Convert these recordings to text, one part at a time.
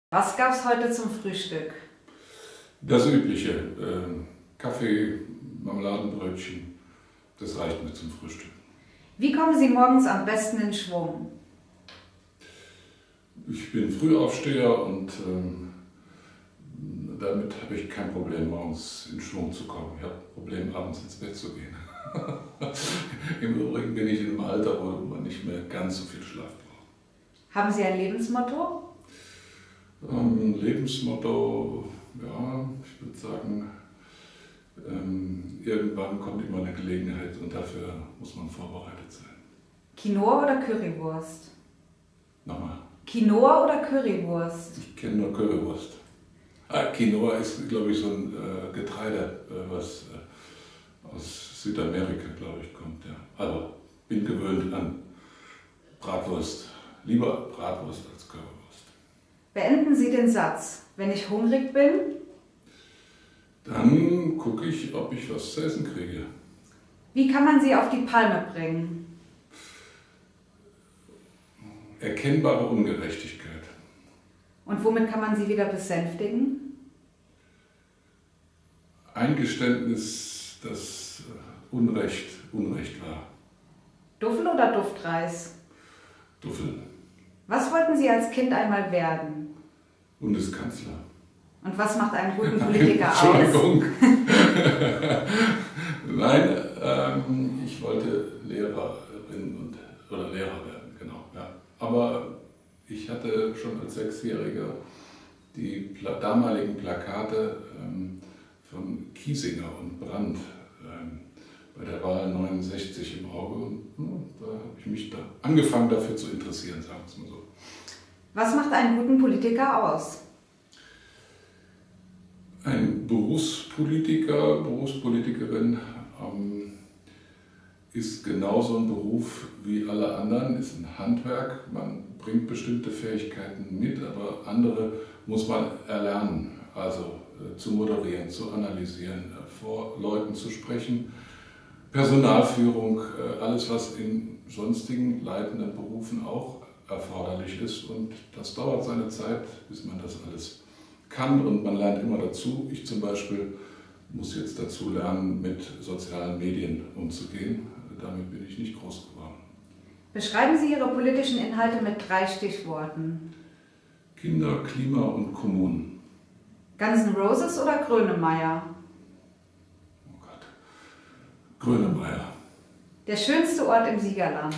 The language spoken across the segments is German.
Was gab's heute zum Frühstück? Das Übliche, Kaffee, Marmeladenbrötchen, das reicht mir zum Frühstück. Wie kommen Sie morgens am besten in Schwung? Ich bin Frühaufsteher und damit habe ich kein Problem, morgens in Schwung zu kommen. Ich habe ein Problem, abends ins Bett zu gehen. Im Übrigen bin ich in einem Alter, wo man nicht mehr ganz so viel Schlaf braucht. Haben Sie ein Lebensmotto? Lebensmotto, ja, ich würde sagen, irgendwann kommt immer eine Gelegenheit und dafür muss man vorbereitet sein. Quinoa oder Currywurst? Nochmal. Quinoa oder Currywurst? Ich kenne nur Currywurst. Quinoa ist, glaube ich, so ein Getreide, was aus Südamerika, glaube ich, kommt. Ja. Aber bin gewöhnt an Bratwurst. Lieber Bratwurst als Currywurst. Beenden Sie den Satz. Wenn ich hungrig bin? Dann gucke ich, ob ich was zu essen kriege. Wie kann man sie auf die Palme bringen? Erkennbare Ungerechtigkeit. Und womit kann man sie wieder besänftigen? Eingeständnis, dass Unrecht war. Duffel oder Duftreis? Duffel. Was wollten Sie als Kind einmal werden? Bundeskanzler. Und was macht einen guten Politiker aus? Entschuldigung. Nein, ich wollte Lehrerin oder Lehrer werden, genau. Ja. Aber ich hatte schon als Sechsjähriger die damaligen Plakate von Kiesinger und Brandt bei der Wahl 69 im Auge und da habe ich mich angefangen dafür zu interessieren, sagen wir es mal so. Was macht einen guten Politiker aus? Ein Berufspolitiker, Berufspolitikerin ist genauso ein Beruf wie alle anderen, ist ein Handwerk. Man bringt bestimmte Fähigkeiten mit, aber andere muss man erlernen. Also zu moderieren, zu analysieren, vor Leuten zu sprechen. Personalführung, alles was in sonstigen leitenden Berufen auch erforderlich ist. Und das dauert seine Zeit, bis man das alles kann und man lernt immer dazu. Ich zum Beispiel muss jetzt dazu lernen, mit sozialen Medien umzugehen. Damit bin ich nicht groß geworden. Beschreiben Sie Ihre politischen Inhalte mit 3 Stichworten. Kinder, Klima und Kommunen. Guns N' Roses oder Grönemeyer? Oh Gott. Grönemeyer. Der schönste Ort im Siegerland?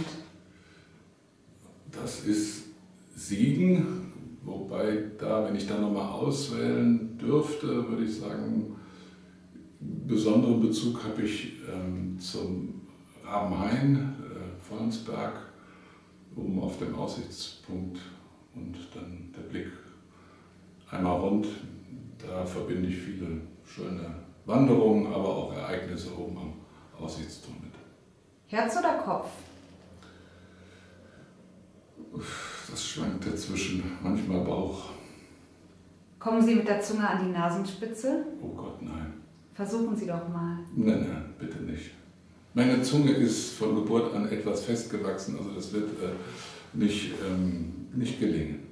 Das ist Siegen, wobei wenn ich da nochmal auswählen dürfte, würde ich sagen, besonderen Bezug habe ich zum Rabenhain, Vollensberg, oben auf dem Aussichtspunkt und dann der Blick einmal rund. Da verbinde ich viele schöne Wanderungen, aber auch Ereignisse oben am Aussichtsturm mit. Herz oder Kopf? Das schwankt dazwischen, manchmal Bauch. Kommen Sie mit der Zunge an die Nasenspitze? Oh Gott, nein. Versuchen Sie doch mal. Nein, bitte nicht. Meine Zunge ist von Geburt an etwas festgewachsen, also das wird nicht gelingen.